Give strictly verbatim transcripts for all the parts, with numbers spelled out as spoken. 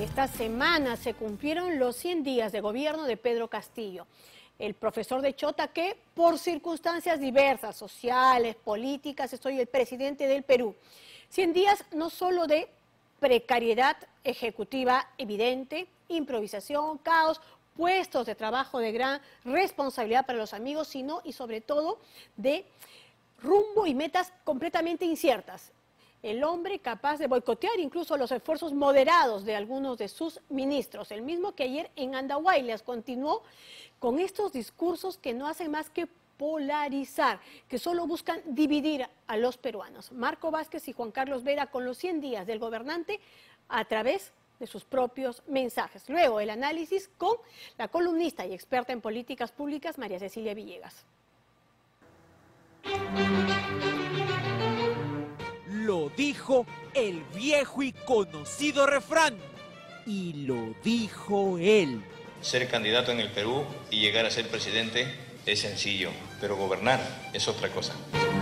Esta semana se cumplieron los cien días de gobierno de Pedro Castillo, el profesor de Chota que, por circunstancias diversas, sociales, políticas, soy el presidente del Perú. cien días no solo de precariedad ejecutiva evidente, improvisación, caos, puestos de trabajo de gran responsabilidad para los amigos, sino y sobre todo de rumbo y metas completamente inciertas. El hombre capaz de boicotear incluso los esfuerzos moderados de algunos de sus ministros, el mismo que ayer en Andahuaylas continuó con estos discursos que no hacen más que polarizar, que solo buscan dividir a los peruanos. Marco Vázquez y Juan Carlos Vera con los cien días del gobernante a través de sus propios mensajes. Luego el análisis con la columnista y experta en políticas públicas María Cecilia Villegas. Lo dijo el viejo y conocido refrán, y lo dijo él. Ser candidato en el Perú y llegar a ser presidente es sencillo, pero gobernar es otra cosa.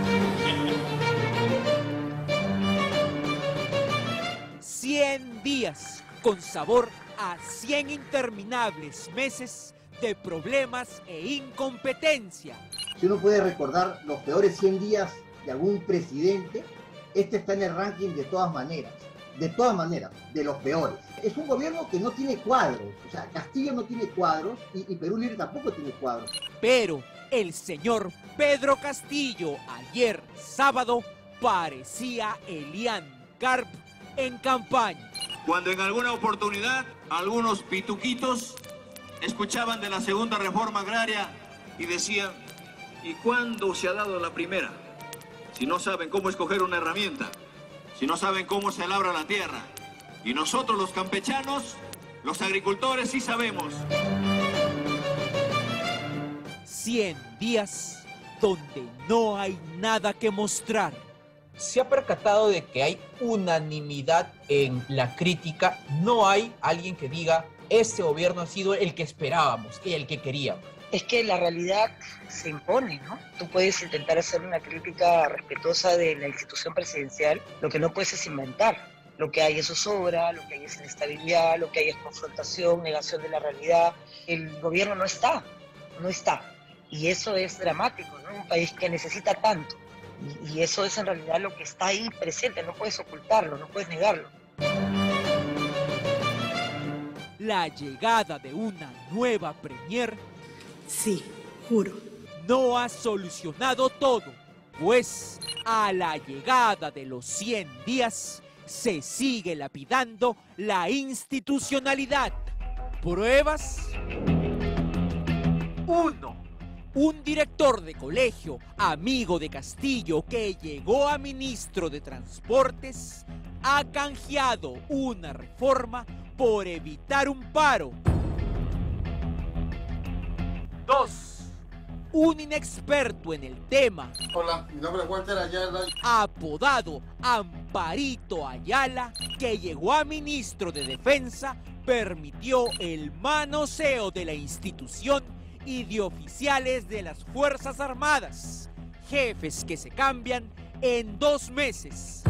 Cien días con sabor a cien interminables meses de problemas e incompetencia. Si uno puede recordar los peores cien días de algún presidente, este está en el ranking de todas maneras, de todas maneras, de los peores. Es un gobierno que no tiene cuadros, o sea, Castillo no tiene cuadros y, y Perú Libre tampoco tiene cuadros. Pero el señor Pedro Castillo ayer sábado parecía Elian Carp en campaña. Cuando en alguna oportunidad algunos pituquitos escuchaban de la segunda reforma agraria y decían, ¿y cuándo se ha dado la primera? Si no saben cómo escoger una herramienta, si no saben cómo se labra la tierra. Y nosotros los campechanos, los agricultores sí sabemos. Cien días donde no hay nada que mostrar. Se ha percatado de que hay unanimidad en la crítica, no hay alguien que diga, este gobierno ha sido el que esperábamos y el que queríamos. Es que la realidad se impone, ¿no? Tú puedes intentar hacer una crítica respetuosa de la institución presidencial, lo que no puedes es inventar. Lo que hay es zozobra, lo que hay es inestabilidad, lo que hay es confrontación, negación de la realidad. El gobierno no está, no está. Y eso es dramático, ¿no? Un país que necesita tanto. Y, y eso es en realidad lo que está ahí presente, no puedes ocultarlo, no puedes negarlo. La llegada de una nueva premier, sí, juro, no ha solucionado todo, pues a la llegada de los cien días se sigue lapidando la institucionalidad. Pruebas. Uno. Un director de colegio, amigo de Castillo, que llegó a ministro de Transportes, ha canjeado una reforma por evitar un paro. Dos. Un inexperto en el tema. Hola, mi nombre es Walter Ayala. Apodado Amparito Ayala, que llegó a ministro de Defensa, permitió el manoseo de la institución y de oficiales de las Fuerzas Armadas, jefes que se cambian en dos meses.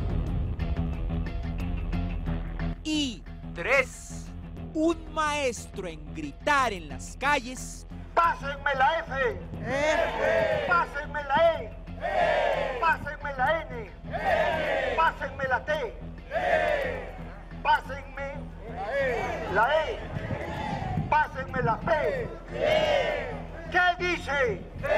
Y tres. Un maestro en gritar en las calles. ¡Pásenme la F! ¡F! ¡Pásenme la E! ¡E! ¡Pásenme la N! ¡E! ¡Pásenme la T! ¡E! ¡Pásenme la E! ¡Pásenme la P! ¿Qué dice?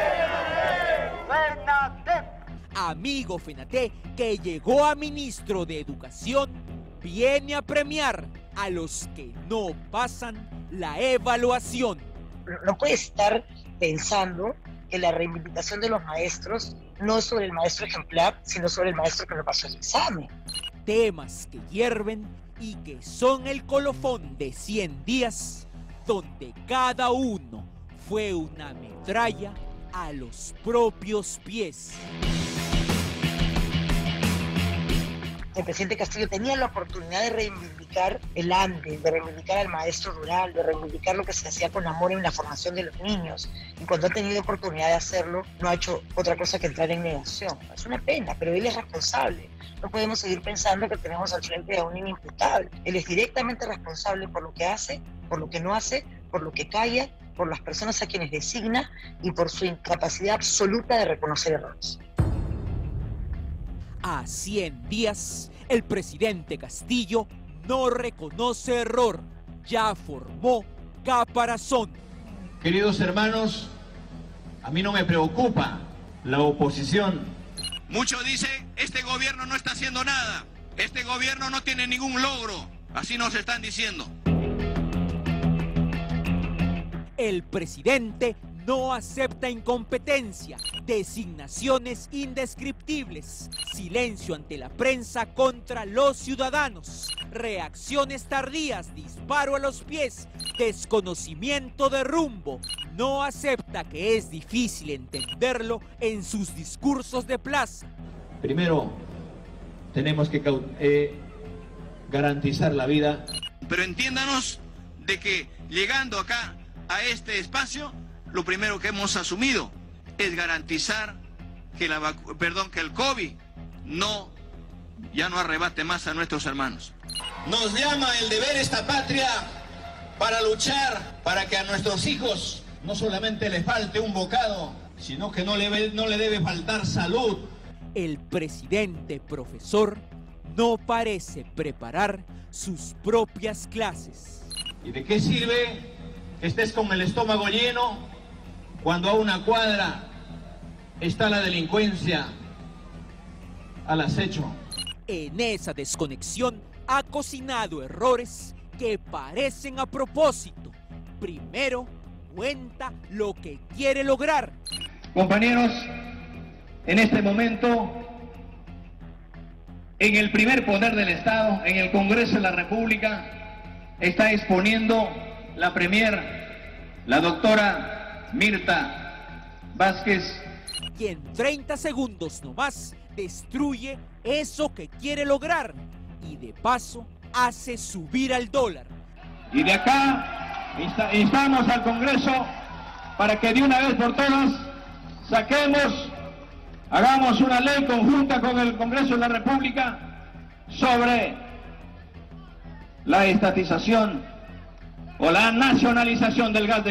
FENATEP. Amigo FENATEP, que llegó a ministro de Educación, viene a premiar a los que no pasan la evaluación. No puedes estar pensando que la reivindicación de los maestros no es sobre el maestro ejemplar, sino sobre el maestro que no pasó el examen. Temas que hierven y que son el colofón de cien días, donde cada uno fue una metralla a los propios pies. El presidente Castillo tenía la oportunidad de reivindicar el Andes, de reivindicar al maestro rural, de reivindicar lo que se hacía con amor en la formación de los niños. Y cuando ha tenido oportunidad de hacerlo, no ha hecho otra cosa que entrar en negación. Es una pena, pero él es responsable. No podemos seguir pensando que tenemos al frente a un inimputable. Él es directamente responsable por lo que hace, por lo que no hace, por lo que calla, por las personas a quienes designa y por su incapacidad absoluta de reconocer errores. A cien días, el presidente Castillo no reconoce error, ya formó caparazón. Queridos hermanos, a mí no me preocupa la oposición. Muchos dicen, este gobierno no está haciendo nada, este gobierno no tiene ningún logro, así nos están diciendo. El presidente no acepta incompetencia, designaciones indescriptibles, silencio ante la prensa contra los ciudadanos, reacciones tardías, disparo a los pies, desconocimiento de rumbo. No acepta que es difícil entenderlo en sus discursos de plaza. Primero, tenemos que eh, garantizar la vida. Pero entiéndanos de que llegando acá a este espacio, lo primero que hemos asumido es garantizar que, la vacu- perdón, que el COVID no, ya no arrebate más a nuestros hermanos. Nos llama el deber esta patria para luchar para que a nuestros hijos no solamente les falte un bocado, sino que no le, no le debe faltar salud. El presidente profesor no parece preparar sus propias clases. ¿Y de qué sirve que estés con el estómago lleno cuando a una cuadra está la delincuencia al acecho? En esa desconexión ha cocinado errores que parecen a propósito. Primero cuenta lo que quiere lograr. Compañeros, en este momento, en el primer poder del Estado, en el Congreso de la República, está exponiendo la premier, la doctora Mirta Vázquez. Y en treinta segundos nomás destruye eso que quiere lograr y de paso hace subir al dólar. Y de acá insta- instamos al Congreso para que de una vez por todas saquemos, hagamos una ley conjunta con el Congreso de la República sobre la estatización o la nacionalización del gas de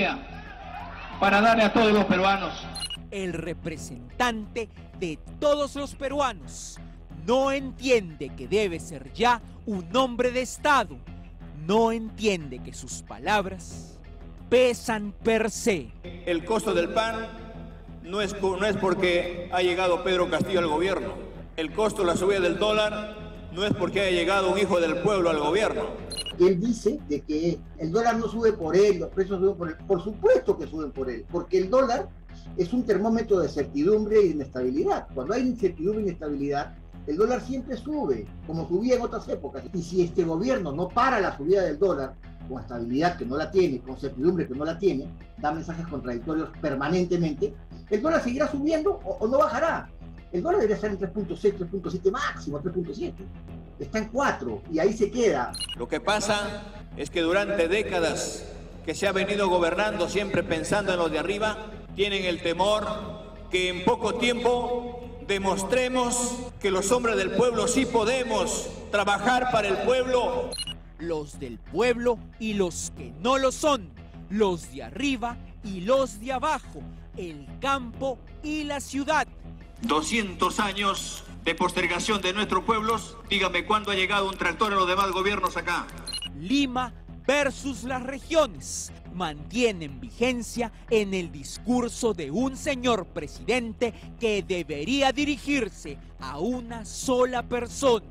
camisea para darle a todos los peruanos. El representante de todos los peruanos no entiende que debe ser ya un hombre de Estado. No entiende que sus palabras pesan per se. El costo del pan no es, no es porque ha llegado Pedro Castillo al gobierno. El costo de la subida del dólar no es porque haya llegado un hijo del pueblo al gobierno. Él dice de que el dólar no sube por él, los precios suben por él. Por supuesto que suben por él, porque el dólar es un termómetro de certidumbre e inestabilidad. Cuando hay incertidumbre e inestabilidad, el dólar siempre sube, como subía en otras épocas. Y si este gobierno no para la subida del dólar, con estabilidad que no la tiene, con certidumbre que no la tiene, da mensajes contradictorios permanentemente, el dólar seguirá subiendo o, o no bajará. El dólar debería estar en tres punto seis, tres punto siete máximo, tres punto siete. Está en cuatro y ahí se queda. Lo que pasa es que durante décadas que se ha venido gobernando siempre pensando en los de arriba, tienen el temor que en poco tiempo demostremos que los hombres del pueblo sí podemos trabajar para el pueblo. Los del pueblo y los que no lo son, los de arriba y los de abajo, el campo y la ciudad. doscientos años de postergación de nuestros pueblos. Dígame cuándo ha llegado un tractor a los demás gobiernos acá. Lima versus las regiones mantienen vigencia en el discurso de un señor presidente que debería dirigirse a una sola persona,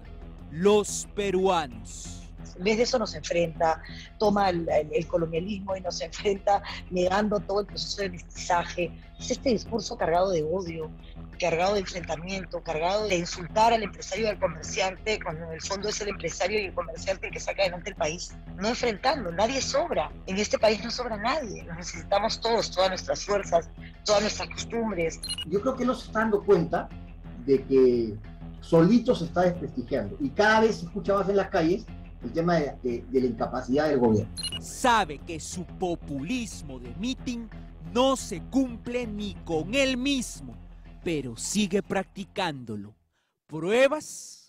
los peruanos. En vez de eso nos enfrenta, toma el, el, el colonialismo y nos enfrenta negando todo el proceso de mestizaje. Es este discurso cargado de odio, cargado de enfrentamiento, cargado de insultar al empresario y al comerciante, cuando en el fondo es el empresario y el comerciante el que saca adelante el país. No enfrentando, nadie sobra. En este país no sobra nadie. Nos necesitamos todos, todas nuestras fuerzas, todas nuestras costumbres. Yo creo que no se está dando cuenta de que solito se está desprestigiando y cada vez se escucha más en las calles el tema de, de, de la incapacidad del gobierno. Sabe que su populismo de mitin no se cumple ni con él mismo, pero sigue practicándolo. ¿Pruebas?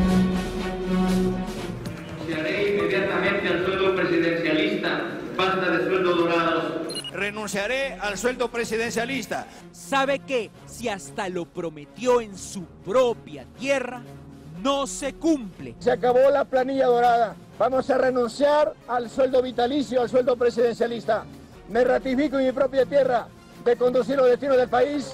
Renunciaré inmediatamente al sueldo presidencialista. Basta de sueldos dorados. Renunciaré al sueldo presidencialista. ¿Sabe que si hasta lo prometió en su propia tierra, no se cumple? Se acabó la planilla dorada. Vamos a renunciar al sueldo vitalicio, al sueldo presidencialista. Me ratifico en mi propia tierra de conducir los destinos del país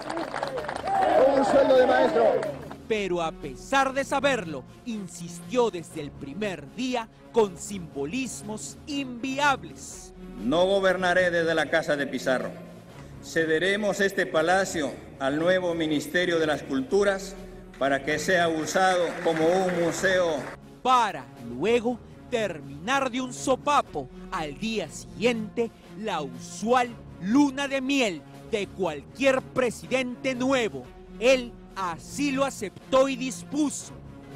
con un sueldo de maestro. Pero a pesar de saberlo, insistió desde el primer día con simbolismos inviables. No gobernaré desde la casa de Pizarro. Cederemos este palacio al nuevo Ministerio de las Culturas para que sea usado como un museo. Para luego terminar de un sopapo al día siguiente, la usual luna de miel de cualquier presidente nuevo. Él así lo aceptó y dispuso.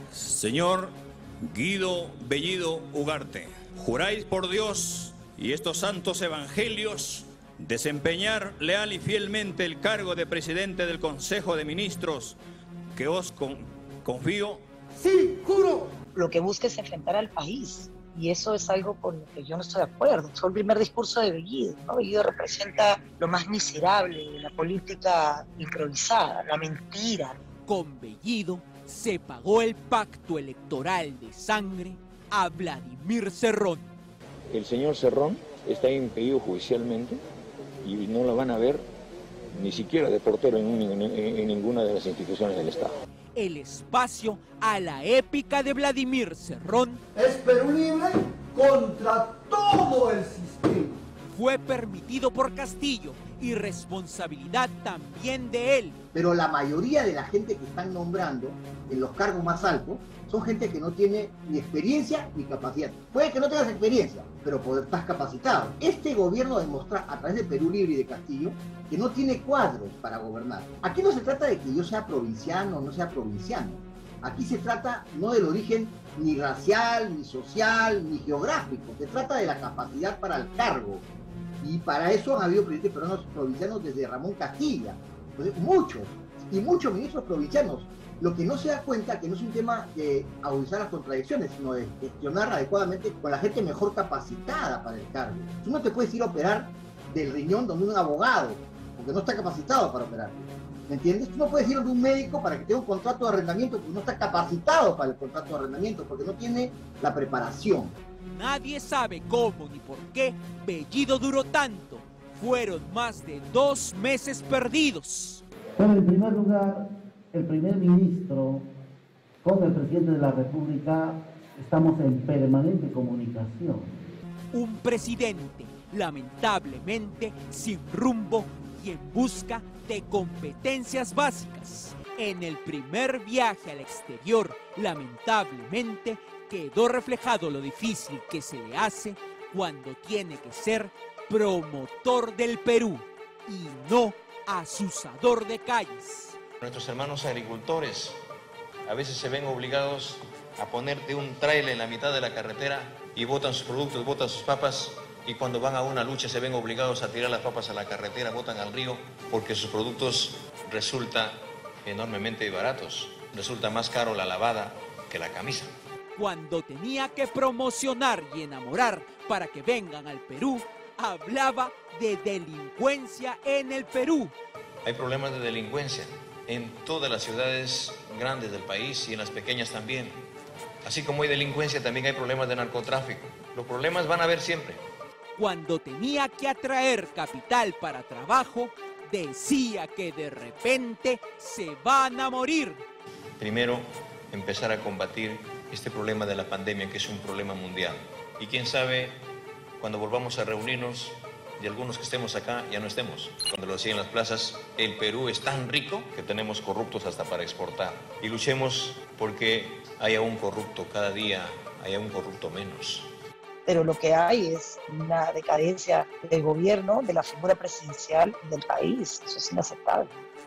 Señor Guido Bellido Ugarte, juráis por Dios y estos santos evangelios desempeñar leal y fielmente el cargo de presidente del Consejo de Ministros que os con, confío. Sí, juro. Lo que busca es enfrentar al país. Y eso es algo con lo que yo no estoy de acuerdo. Fue el primer discurso de Bellido, ¿no? Bellido representa lo más miserable de la política improvisada, la mentira. Con Bellido se pagó el pacto electoral de sangre a Vladimir Cerrón. El señor Cerrón está impedido judicialmente y no lo van a ver ni siquiera de portero en, en, en ninguna de las instituciones del Estado. El espacio a la épica de Vladimir Cerrón es Perú libre contra todo el sistema. Fue permitido por Castillo y responsabilidad también de él. Pero la mayoría de la gente que están nombrando en los cargos más altos son gente que no tiene ni experiencia ni capacidad. Puede que no tengas experiencia, pero estás capacitado. Este gobierno demuestra a través de Perú Libre y de Castillo que no tiene cuadros para gobernar. Aquí no se trata de que yo sea provinciano o no sea provinciano. Aquí se trata no del origen ni racial, ni social, ni geográfico. Se trata de la capacidad para el cargo. Y para eso han habido presidentes peruanos provincianos desde Ramón Castilla. Pues muchos, y muchos ministros provincianos. Lo que no se da cuenta que no es un tema de agudizar las contradicciones, sino de gestionar adecuadamente con la gente mejor capacitada para el cargo. Tú no te puedes ir a operar del riñón donde un abogado, porque no está capacitado para operar. ¿Me entiendes? Tú no puedes ir donde un médico para que tenga un contrato de arrendamiento porque no está capacitado para el contrato de arrendamiento, porque no tiene la preparación. Nadie sabe cómo ni por qué Bellido duró tanto. Fueron más de dos meses perdidos. Bueno, en primer lugar, el primer ministro con el presidente de la República estamos en permanente comunicación. Un presidente, lamentablemente, sin rumbo y en busca de competencias básicas. En el primer viaje al exterior, lamentablemente, quedó reflejado lo difícil que se le hace cuando tiene que ser promotor del Perú y no asusador de calles. Nuestros hermanos agricultores a veces se ven obligados a ponerte un trailer en la mitad de la carretera y botan sus productos, botan sus papas, y cuando van a una lucha se ven obligados a tirar las papas a la carretera, botan al río, porque sus productos resultan enormemente baratos. Resulta más caro la lavada que la camisa. Cuando tenía que promocionar y enamorar para que vengan al Perú, hablaba de delincuencia en el Perú. Hay problemas de delincuencia en todas las ciudades grandes del país y en las pequeñas también. Así como hay delincuencia, también hay problemas de narcotráfico. Los problemas van a haber siempre. Cuando tenía que atraer capital para trabajo, decía que de repente se van a morir. Primero, empezar a combatir este problema de la pandemia, que es un problema mundial. Y quién sabe, cuando volvamos a reunirnos, y algunos que estemos acá ya no estemos. Cuando lo decía en las plazas, el Perú es tan rico que tenemos corruptos hasta para exportar. Y luchemos porque haya un corrupto cada día, haya un corrupto menos. Pero lo que hay es una decadencia del gobierno, de la figura presidencial del país. Eso es inaceptable.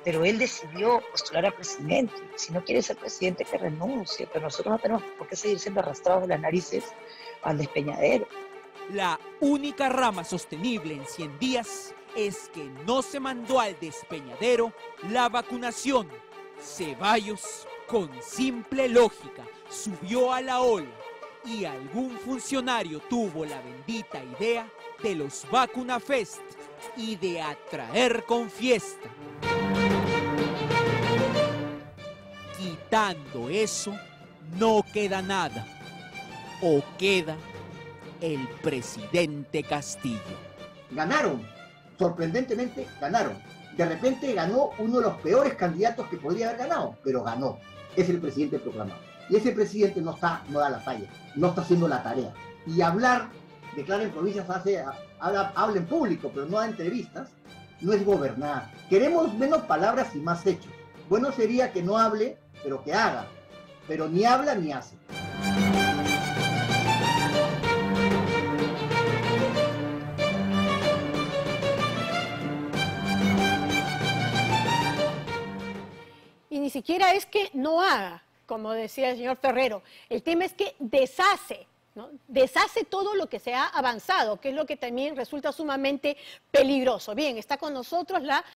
pero él decidió postular a presidente. Si no quiere ser presidente, que renuncie, pero nosotros no tenemos por qué seguir siendo arrastrados de las narices al despeñadero. La única rama sostenible en cien días es que no se mandó al despeñadero la vacunación. Ceballos, con simple lógica, subió a la ola y algún funcionario tuvo la bendita idea de los Vacunafest y de atraer con fiesta. Quitando eso, no queda nada. O queda el presidente Castillo. Ganaron, sorprendentemente ganaron. De repente ganó uno de los peores candidatos que podría haber ganado, pero ganó. Es el presidente proclamado. Y ese presidente no está, no da la talla, no está haciendo la tarea. Y hablar, declara en provincias, hace, habla, habla en público, pero no da entrevistas, no es gobernar. Queremos menos palabras y más hechos. Bueno sería que no hable, pero que haga. Pero ni habla ni hace. Y ni siquiera es que no haga, como decía el señor Ferrero. El tema es que deshace, ¿no? Deshace todo lo que se ha avanzado, que es lo que también resulta sumamente peligroso. Bien, está con nosotros la